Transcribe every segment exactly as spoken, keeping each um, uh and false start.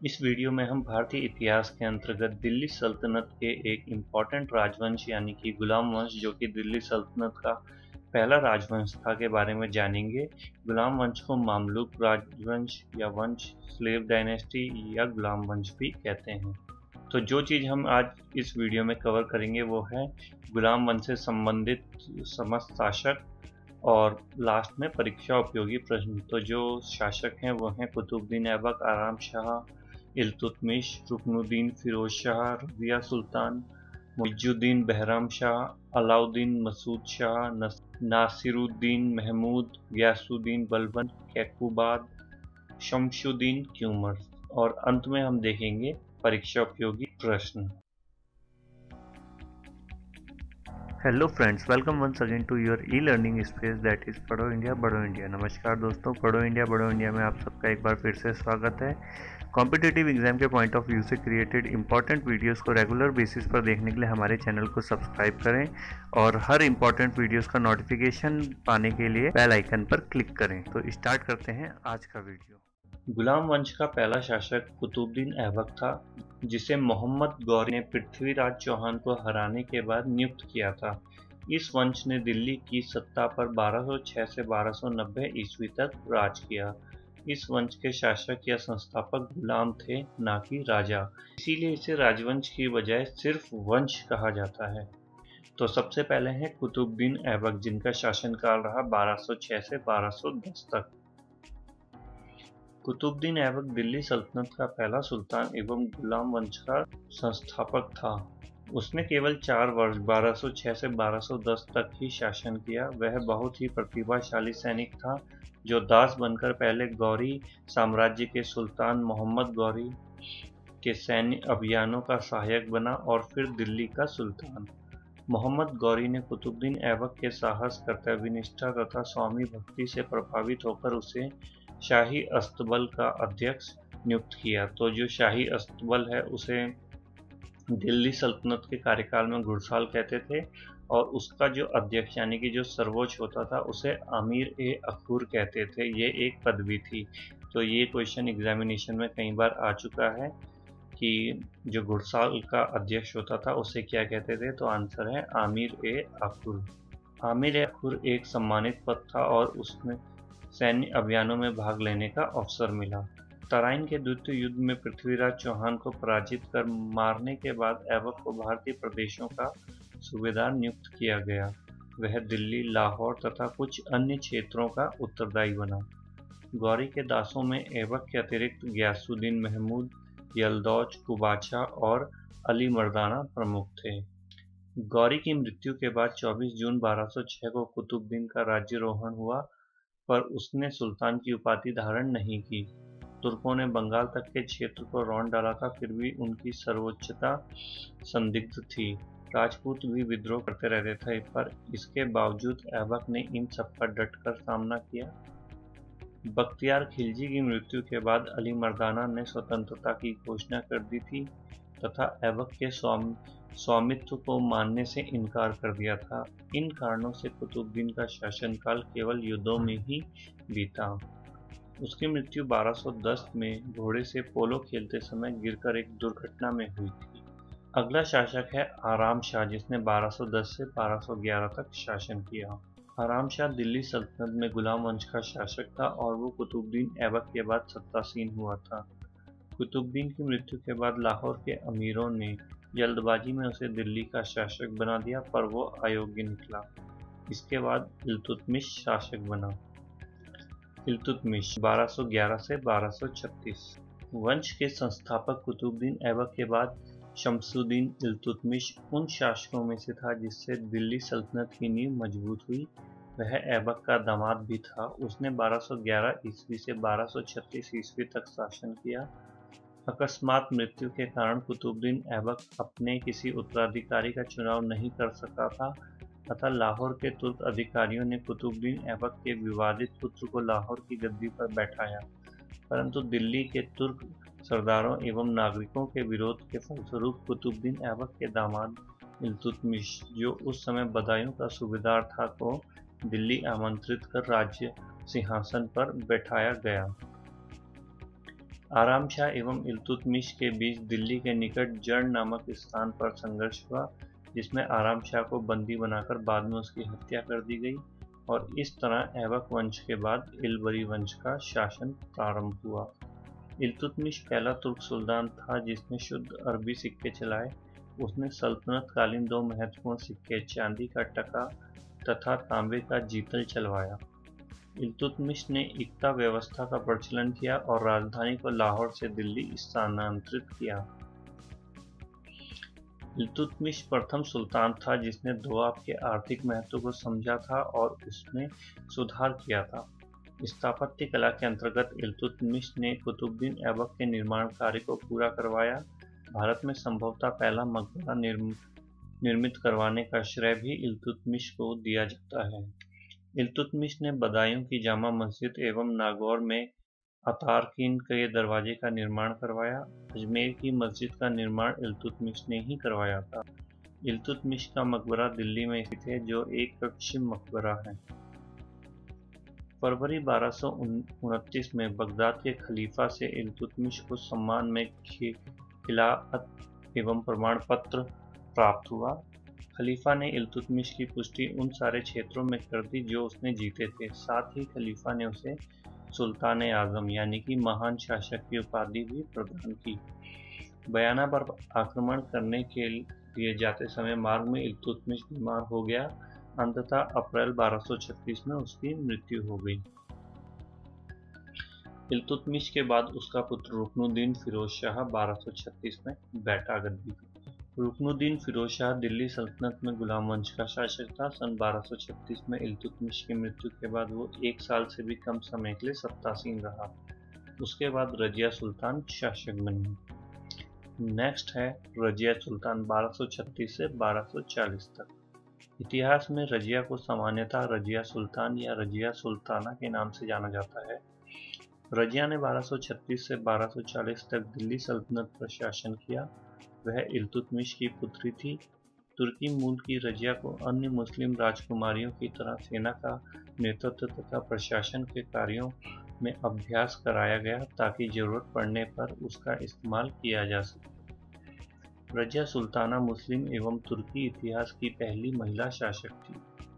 इस वीडियो में हम भारतीय इतिहास के अंतर्गत दिल्ली सल्तनत के एक इम्पॉर्टेंट राजवंश यानी कि गुलाम वंश, जो कि दिल्ली सल्तनत का पहला राजवंश था, के बारे में जानेंगे। गुलाम वंश को मामलुक राजवंश या वंश, स्लेव डायनेस्टी या गुलाम वंश भी कहते हैं। तो जो चीज़ हम आज इस वीडियो में कवर करेंगे वो है गुलाम वंश से संबंधित समस्त शासक और लास्ट में परीक्षा उपयोगी प्रश्न। तो जो शासक हैं वो हैं कुतुबुद्दीन ऐबक, आराम शाह, इल्तुतमिश, रुकनुद्दीन फिरोज शाह, रबिया सुल्तान, मुइजुद्दीन बहराम शाह, अलाउद्दीन मसूद शाह, नासिरुद्दीन महमूद, गयासुद्दीन बलबन, कैकुबाद, शमशुद्दीन क्यूमर। और अंत में हम देखेंगे परीक्षा उपयोगी प्रश्न। Hello friends, welcome once again to your e learning space that is पढ़ो इंडिया बढ़ो इंडिया। नमस्कार दोस्तों, पढ़ो इंडिया बढ़ो इंडिया में आप सबका एक बार फिर से स्वागत है। कॉम्पिटिटिव एग्जाम के पॉइंट ऑफ व्यू से क्रिएटेड इंपॉर्टेंट वीडियोस को रेगुलर बेसिस पर देखने के लिए हमारे चैनल को सब्सक्राइब करें और हर इंपॉर्टेंट वीडियोस का नोटिफिकेशन पाने के लिए बेल आइकन पर क्लिक करें। तो स्टार्ट करते हैं आज का वीडियो। गुलाम वंश का पहला शासक कुतुबुद्दीन ऐबक था, जिसे मोहम्मद गौरी ने पृथ्वीराज चौहान को हराने के बाद नियुक्त किया था। इस वंश ने दिल्ली की सत्ता पर बारह सौ छह से बारह सौ नब्बे ईस्वी तक राज किया। इस वंश के शासक या संस्थापक गुलाम थे, ना कि राजा। इसीलिए इसे राजवंश की बजाय सिर्फ वंश कहा जाता है। तो सबसे पहले हैं कुतुबुद्दीन ऐबक, जिनका शासनकाल रहा बारह सौ छह से बारह सौ दस तक। कुतुबुद्दीन ऐबक दिल्ली सल्तनत का पहला सुल्तान एवं गुलाम वंश का संस्थापक था। उसने केवल चार वर्ष बारह सौ छह से बारह सौ दस तक ही शासन किया। वह बहुत ही प्रतिभाशाली सैनिक था, जो दास बनकर पहले गौरी साम्राज्य के सुल्तान मोहम्मद गौरी के सैन्य अभियानों का सहायक बना और फिर दिल्ली का सुल्तान। मोहम्मद गौरी ने कुतुबुद्दीन ऐबक के साहस, कर्तव्यनिष्ठा तथा स्वामी भक्ति से प्रभावित होकर उसे शाही अस्तबल का अध्यक्ष नियुक्त किया। तो जो शाही अस्तबल है उसे दिल्ली सल्तनत के कार्यकाल में घुड़साल कहते थे, और उसका जो अध्यक्ष यानी कि जो सर्वोच्च होता था उसे अमीर ए अखूर कहते थे। ये एक पदवी थी। तो ये क्वेश्चन एग्जामिनेशन में कई बार आ चुका है कि जो घुड़साल का अध्यक्ष होता था उसे क्या कहते थे। तो आंसर है आमिर ए अखूर। आमिर ए अखूर एक सम्मानित पद था और उसमें सैन्य अभियानों में भाग लेने का अवसर मिला। तराइन के द्वितीय युद्ध में पृथ्वीराज चौहान को पराजित कर मारने के बाद ऐबक को भारतीय प्रदेशों का सूबेदार नियुक्त किया गया। वह दिल्ली, लाहौर तथा कुछ अन्य क्षेत्रों का उत्तरदायी बना। गौरी के दासों में ऐबक के अतिरिक्त गयासुद्दीन महमूद, यलदौज, कुबाचा और अली मर्दाना प्रमुख थे। गौरी की मृत्यु के बाद चौबीस जून बारह सौ छह को कुतुबुद्दीन का राज्यारोहण हुआ, पर उसने सुल्तान की उपाधि धारण नहीं की। तुर्कों ने बंगाल तक के क्षेत्र को रौंद डाला था, फिर भी उनकी सर्वोच्चता संदिग्ध थी। राजपूत भी विद्रोह करते रहते थे, पर इसके बावजूद ऐबक ने इन सबका डटकर सामना किया। बख्तियार खिलजी की मृत्यु के बाद अली मर्दाना ने स्वतंत्रता की घोषणा कर दी थी तथा ऐबक के स्वामी स्वामित्व को मानने से इनकार कर दिया था। इन कारणों से कुतुबुद्दीन का शासनकाल केवल युद्धों में ही बीता। उसकी मृत्यु बारह सौ दस में घोड़े से पोलो खेलते समय गिरकर एक दुर्घटना में हुई थी। अगला शासक है आराम शाह, जिसने बारह सौ दस से बारह सौ ग्यारह तक शासन किया। आराम शाह दिल्ली सल्तनत में गुलाम वंश का शासक था और वो कुतुबुद्दीन ऐबक के बाद सत्तासीन हुआ था। कुतुबुद्दीन की मृत्यु के बाद लाहौर के अमीरों ने जल्दबाजी में उसे दिल्ली का शासक बना दिया, पर वो अयोग्य निकला। इसके बाद इल्तुतमिश शासक बना। इल्तुतमिश बारह सौ ग्यारह से बारह सौ छत्तीस। वंश के संस्थापक कुतुबुद्दीन ऐबक के बाद शमसुद्दीन इल्तुतमिश उन शासकों में से था जिससे दिल्ली सल्तनत की नींव मजबूत हुई। वह ऐबक का दामाद भी था। उसने बारह सौ ग्यारह ईस्वी से बारह सौ छत्तीस ईस्वी तक शासन किया। अकस्मात मृत्यु के कारण कुतुबुद्दीन ऐबक अपने किसी उत्तराधिकारी का चुनाव नहीं कर सका था, अतः लाहौर के तुर्क अधिकारियों ने कुतुबुद्दीन ऐबक के विवादित पुत्र को लाहौर की गद्दी पर बैठाया, परंतु दिल्ली के तुर्क सरदारों एवं नागरिकों के विरोध के फलस्वरूप कुतुबुद्दीन ऐबक के दामाद इल्तुतमिश, जो उस समय बदायूं का सूबेदार था, को दिल्ली आमंत्रित कर राज्य सिंहासन पर बैठाया गया। आराम शाह एवं इल्तुतमिश के बीच दिल्ली के निकट जर्ण नामक स्थान पर संघर्ष हुआ, जिसमें आराम शाह को बंदी बनाकर बाद में उसकी हत्या कर दी गई, और इस तरह ऐबक वंश के बाद इल्बरी वंश का शासन प्रारंभ हुआ। इल्तुतमिश पहला तुर्क सुल्तान था जिसने शुद्ध अरबी सिक्के चलाए। उसने सल्तनत कालीन दो महत्वपूर्ण सिक्के, चांदी का टका तथा तांबे का जीतल चलवाया। इल्तुतमिश ने इक्ता व्यवस्था का प्रचलन किया और राजधानी को लाहौर से दिल्ली स्थानांतरित किया। इल्तुतमिश प्रथम सुल्तान था जिसने दोआब के आर्थिक महत्व को समझा था और उसमें सुधार किया था। स्थापत्य कला के अंतर्गत इल्तुतमिश ने कुतुबुद्दीन ऐबक के निर्माण कार्य को पूरा करवाया। भारत में संभवतः पहला मकबरा निर्मित करवाने का श्रेय भी इल्तुतमिश को दिया जाता है। इल्तुतमिश ने बदायूं की जामा मस्जिद एवं नागौर में अतारकीन के दरवाजे का निर्माण करवाया। अजमेर की मस्जिद का निर्माण इल्तुतमिश ने ही करवाया था। इल्तुतमिश का मकबरा दिल्ली में स्थित है, जो एक कक्षीय मकबरा है। फरवरी बारह सौ उनतीस में बगदाद के खलीफा से इल्तुतमिश को सम्मान में खिलाफत एवं प्रमाण पत्र प्राप्त हुआ। खलीफा ने इल्तुतमिश की पुष्टि उन सारे क्षेत्रों में कर दी जो उसने जीते थे। साथ ही खलीफा ने उसे सुल्तान आजम यानी कि महान शासक की उपाधि भी प्रदान की। बयाना पर आक्रमण करने के लिए जाते समय मार्ग में इल्तुतमिश बीमार हो गया। अंततः अप्रैल बारह सौ छत्तीस में उसकी मृत्यु हो गई। इल्तुतमिश के बाद उसका पुत्र रुकनुद्दीन फिरोज शाह बारह सौ छत्तीस में बैठा गद्दी पर। रुकनुद्दीन फिरोज शाह दिल्ली सल्तनत में गुलाम वंश का शासक था। सन बारह सौ छत्तीस में इल्तुतमिश की मृत्यु के बाद वो एक साल से भी कम समय के लिए सत्तासीन रहा। उसके बाद रजिया सुल्तान शासक बनी। नेक्स्ट है रजिया सुल्तान बारह सौ छत्तीस से बारह सौ चालीस तक। इतिहास में रजिया को सामान्यतः रजिया सुल्तान या रजिया सुल्ताना के नाम से जाना जाता है। रजिया ने बारह सौ छत्तीस से बारह सौ चालीस तक दिल्ली सल्तनत पर शासन किया। वह इल्तुतमिश की पुत्री थी। तुर्की मूल की रजिया को अन्य मुस्लिम राजकुमारियों की तरह सेना का नेतृत्व तथा प्रशासन के कार्यों में अभ्यास कराया गया ताकि जरूरत पड़ने पर उसका इस्तेमाल किया जा सके। रजिया सुल्ताना मुस्लिम एवं तुर्की इतिहास की पहली महिला शासक थी।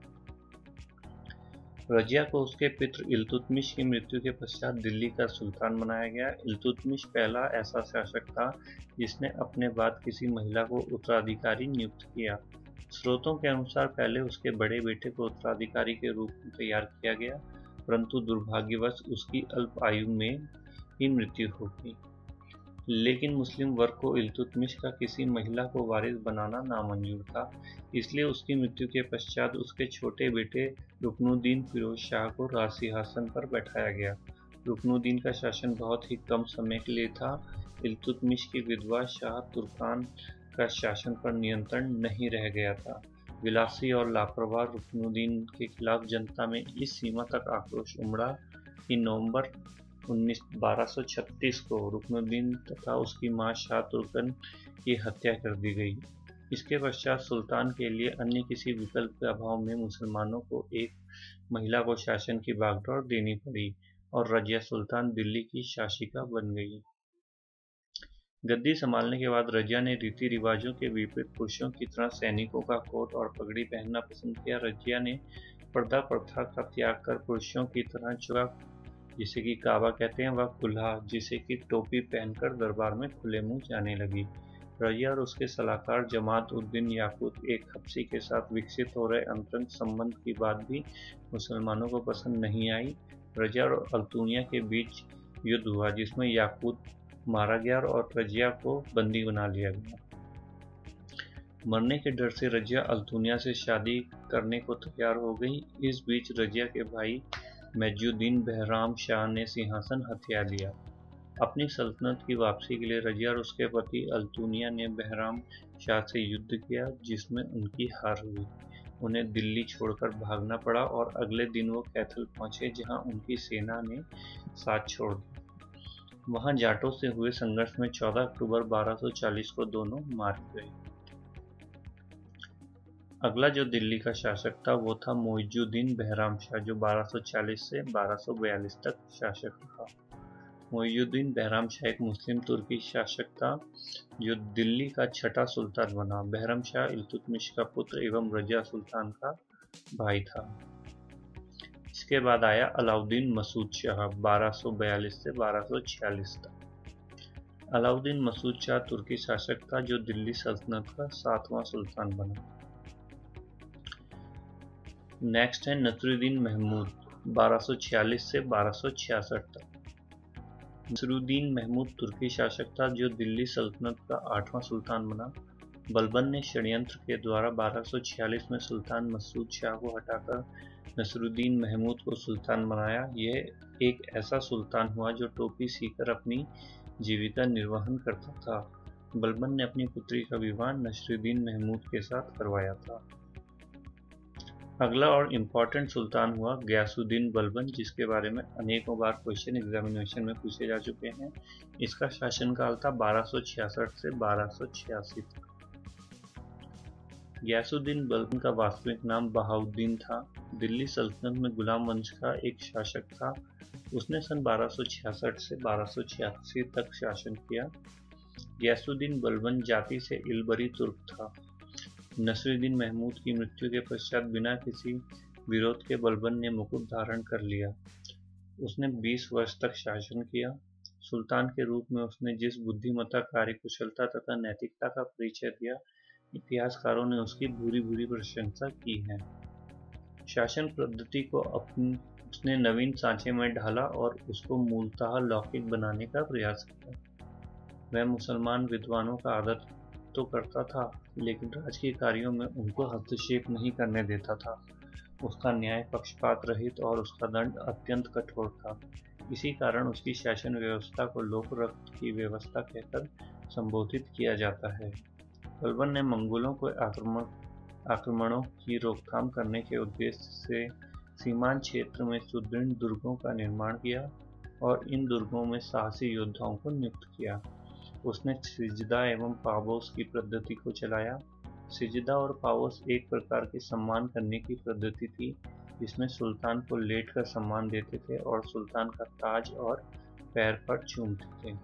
रजिया को उसके पितृ इल्तुतमिश की मृत्यु के पश्चात दिल्ली का सुल्तान बनाया गया। इल्तुतमिश पहला ऐसा शासक था जिसने अपने बाद किसी महिला को उत्तराधिकारी नियुक्त किया। स्रोतों के अनुसार पहले उसके बड़े बेटे को उत्तराधिकारी के रूप में तैयार किया गया, परंतु दुर्भाग्यवश उसकी अल्प आयु में ही मृत्यु हो गई। लेकिन मुस्लिम वर्ग को इल्तुतमिश का किसी महिला को वारिस बनाना नामंजूर था, इसलिए उसकी मृत्यु के पश्चात उसके छोटे बेटे रुकनुद्दीन फिरोज शाह को राज सिंहासन पर बैठाया गया। रुकनुद्दीन का शासन बहुत ही कम समय के लिए था। इल्तुतमिश की विधवा शाह तुर्कान का शासन पर नियंत्रण नहीं रह गया था। विलासी और लापरवाह रुकनुद्दीन के खिलाफ जनता में इस सीमा तक आक्रोश उमड़ा कि नवंबर उन्नीस बारह सौ छत्तीस को रुकनुद्दीन तथा उसकी मां शाह तुर्कन की हत्या कर दी गई। इसके पश्चात सुल्तान के लिए अन्य किसी विकल्प के अभाव में मुसलमानों को एक महिला को शासन की बागडोर देनी पड़ी और रजिया सुल्तान दिल्ली की शासिका बन गई। गद्दी संभालने के बाद रजिया ने रीति रिवाजों के विपरीत पुरुषों की तरह सैनिकों का कोट और पगड़ी पहनना पसंद किया। रजिया ने पर्दा प्रथा का त्याग कर पुरुषों की तरह चुआ जिसे कि काबा कहते हैं, वह कुल्हा जिसे कि टोपी पहनकर दरबार में खुले मुंह जाने लगी। रजिया और उसके सलाहकार जमात उद्दीन याकूत एक हब्सी के साथ विकसित हो रहे अंतरंग संबंध की बात भी मुसलमानों को पसंद नहीं आई। रजिया और अल्तुनिया के बीच युद्ध हुआ जिसमें याकूत मारा गया और रजिया को बंदी बना लिया गया। मरने के डर से रजिया अल्तुनिया से शादी करने को तैयार हो गई। इस बीच रजिया के भाई मैजुद्दीन बहराम शाह ने सिंहासन हथिया लिया। अपनी सल्तनत की वापसी के लिए रजिया और उसके पति अल्तुनिया ने बहराम शाह से युद्ध किया जिसमें उनकी हार हुई। उन्हें दिल्ली छोड़कर भागना पड़ा और अगले दिन वो कैथल पहुंचे जहां उनकी सेना ने साथ छोड़ दिया। वहां जाटों से हुए संघर्ष में चौदह अक्टूबर बारह सौ चालीस को दोनों मारे गए। अगला जो दिल्ली का शासक था वो था मोइजुद्दीन बहराम शाह, जो बारह सौ चालीस से बारह सौ बयालीस तक शासक रहा। मोइनुद्दीन बहरामशाह एक मुस्लिम तुर्की शासक था जो दिल्ली का छठा सुल्तान बना। बहरामशाह इल्तुतमिश का पुत्र एवं रजिया सुल्तान का भाई था। इसके बाद आया अलाउद्दीन मसूद शाह बारह सौ बयालीस से बारह सौ छियालीस तक। अलाउद्दीन मसूद शाह तुर्की शासक था जो दिल्ली सल्तनत का सातवां सुल्तान बना। नेक्स्ट है नसरुद्दीन महमूद बारह सौ छियालीस से बारह सौ छियासठ तक। नसरुद्दीन महमूद तुर्की शासक था जो दिल्ली सल्तनत का आठवां सुल्तान बना। बलबन ने षड्यंत्र के द्वारा बारह सौ छियालीस में सुल्तान मसूद शाह को हटाकर नसरुद्दीन महमूद को सुल्तान बनाया। यह एक ऐसा सुल्तान हुआ जो टोपी सीकर अपनी जीविका निर्वहन करता था। बलबन ने अपनी पुत्री का विवाह नसरुद्दीन महमूद के साथ करवाया था। अगला और इम्पोर्टेंट सुल्तान हुआ गयासुद्दीन बलबन, जिसके बारे में अनेकों बार क्वेश्चन एग्जामिनेशन में पूछे जा चुके हैं। इसका शासनकाल था बारह सौ छियासठ से बारह सौ छियासी तक। गयासुद्दीन बलबन का वास्तविक नाम बहाउद्दीन था। दिल्ली सल्तनत में गुलाम वंश का एक शासक था। उसने सन बारह सौ छियासठ से बारह सौ छियासी तक शासन किया। गयासुद्दीन बलबन जाति से इलबरी तुर्क था। नसरुद्दीन महमूद की मृत्यु के पश्चात बिना किसी विरोध के बलबन ने मुकुट धारण कर लिया। उसने बीस वर्ष तक शासन किया। सुल्तान के रूप में उसने जिस बुद्धिमत्ता, कार्यकुशलता तथा नैतिकता का परिचय दिया, इतिहासकारों ने उसकी भूरी भूरी प्रशंसा की है। शासन पद्धति को अपनी उसने नवीन सांचे में ढाला और उसको मूलतः लौकिक बनाने का प्रयास किया। वह मुसलमान विद्वानों का आदर तो करता था, लेकिन राजकीय कार्यों में उनको हस्तक्षेप नहीं करने देता था। उसका न्याय पक्षपात रहित और उसका दंड अत्यंत कठोर था। इसी कारण उसकी शासन व्यवस्था को लोकरक्त की व्यवस्था कहकर संबोधित किया जाता है। बलबन ने मंगोलों को आक्रमण आक्रमणों की रोकथाम करने के उद्देश्य से सीमांत क्षेत्र में सुदृढ़ दुर्गों का निर्माण किया और इन दुर्गों में साहसी योद्धाओं को नियुक्त किया। उसने सिजदा एवं पावोस की पद्धति को चलाया। सिजदा और पावोस एक प्रकार की सम्मान करने की पद्धति थी, जिसमें सुल्तान को लेट कर सम्मान देते थे और सुल्तान का ताज और पैर पर चूमते थे।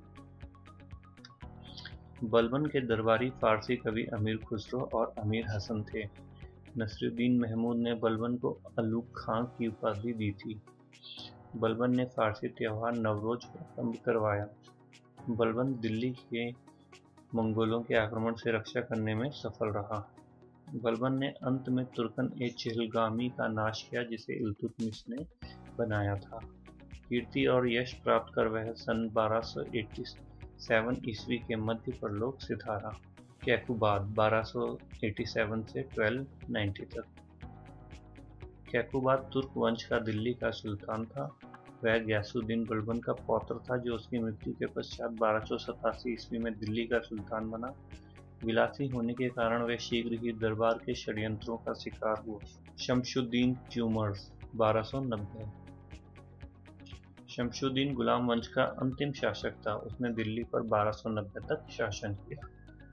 बलबन के दरबारी फारसी कवि अमीर खुसरो और अमीर हसन थे। नसरुद्दीन महमूद ने बलबन को अलूग खां की उपाधि दी थी। बलबन ने फारसी त्योहार नवरोज प्रारंभ करवाया। बलबन दिल्ली के मंगोलों के आक्रमण से रक्षा करने में सफल रहा। बलबन ने अंत में तुर्कन ए चिहलगामी का नाश किया, जिसे इल्तुतमिश ने बनाया था। कीर्ति और यश प्राप्त कर वह सन बारह सौ सत्तासी ईस्वी के मध्य परलोक सिधारा। कैकुबाद बारह सौ सत्तासी से बारह सौ नब्बे तक। कैकुबाद तुर्क वंश का दिल्ली का सुल्तान था। वह गयासुद्दीन बलबन का पौत्र था, जो उसकी मृत्यु के पश्चात बारह सौ सतासी ईस्वी में दिल्ली का सुल्तान बना। विलासी होने के कारण वह शीघ्र ही दरबार के षड्यंत्रों का शिकार हुआ। शमशुद्दीन ट्यूमर्स बारह सौ नब्बे। शमशुद्दीन गुलाम वंश का अंतिम शासक था। उसने दिल्ली पर बारह सौ नब्बे तक शासन किया।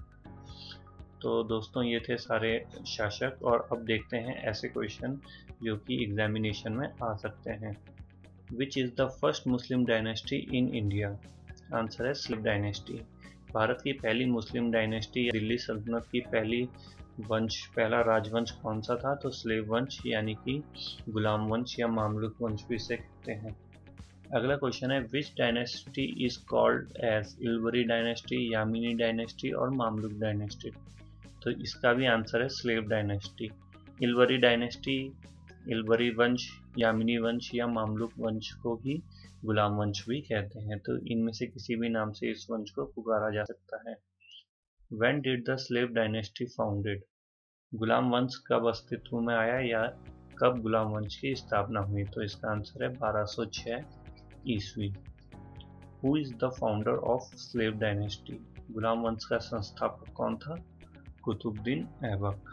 तो दोस्तों, ये थे सारे शासक, और अब देखते हैं ऐसे क्वेश्चन जो कि एग्जामिनेशन में आ सकते हैं। Which is the first Muslim dynasty in India? Answer है स्लेव डायनेस्टी। भारत की पहली मुस्लिम डायनेस्टी या दिल्ली सल्तनत की पहली वंश पहला राजवंश कौन सा था? तो स्लेव वंश यानी कि गुलाम वंश या मामलुक वंश भी इसे कहते हैं। अगला क्वेश्चन है which dynasty is called as इलवरी डायनेस्टी, यामिनी डायनेस्टी और मामलुक डायनेस्टी? तो इसका भी आंसर है स्लेव डायनेस्टी। इलवरी डायनेस्टी, इलबरी वंश, यामिनी वंश या मामलुक वंश को भी गुलाम वंश भी कहते हैं। तो इनमें से किसी भी नाम से इस वंश को पुकारा जा सकता है। When did the slave dynasty founded? गुलाम वंश कब अस्तित्व में आया या कब गुलाम वंश की स्थापना हुई? तो इसका आंसर है बारह सौ छह ईस्वी। Who is the founder of slave dynasty? गुलाम वंश का संस्थापक कौन था? Qutubuddin Aibak.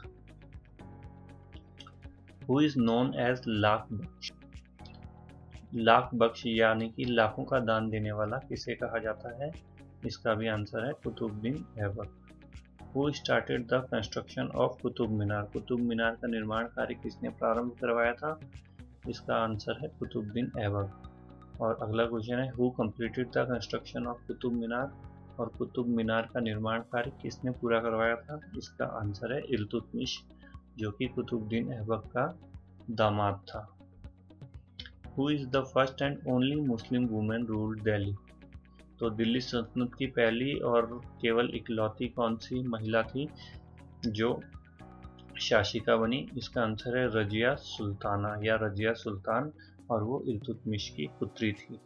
Who is known as lakh बख्श? लाख बख्श यानी कि लाखों का दान देने वाला किसे कहा जाता है? इसका भी आंसर है Qutubuddin Aibak. Who started the construction of Qutub Minar? Qutub Minar का निर्माण कार्य किसने प्रारंभ करवाया था? इसका आंसर है कुतुबुद्दीन ऐबक। और अगला क्वेश्चन है, who completed the construction of Qutub Minar, और कुतुब मीनार का निर्माण कार्य किसने पूरा करवाया था? इसका आंसर है इल्तुतमिश, जो कि कुतुबुद्दीन ऐबक का दामाद था। Who is the first and only Muslim women ruled Delhi, तो दिल्ली सल्तनत की पहली और केवल इकलौती कौन सी महिला थी जो शासिका बनी? इसका आंसर है रजिया सुल्ताना या रजिया सुल्तान, और वो इल्तुतमिश की पुत्री थी।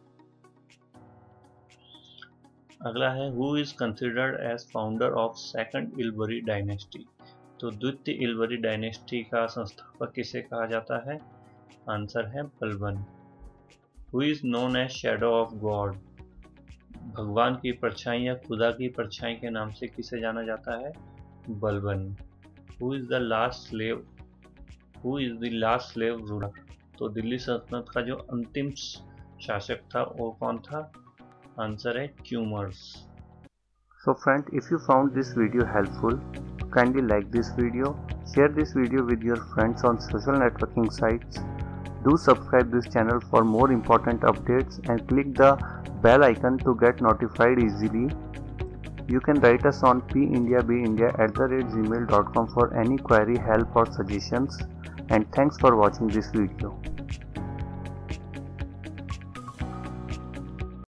अगला है, who is considered as founder of second Ilbari dynasty, तो द्वितीय इल्बरी डायनेस्टी का संस्थापक किसे कहा जाता है? आंसर है Balban. Who is known as shadow of God, भगवान की परछाई या खुदा की परछाई के नाम से किसे जाना जाता है? Balban. Who is the last slave who is the last slave ruler, तो दिल्ली सल्तनत का जो अंतिम शासक था वो कौन था? आंसर है Kayumars. So friend, if you found this video helpful, kindly like this video, share this video with your friends on social networking sites. Do subscribe this channel for more important updates and click the bell icon to get notified easily. You can write us on p india b india at the rate gmail dot com for any query, help or suggestions, and thanks for watching this video.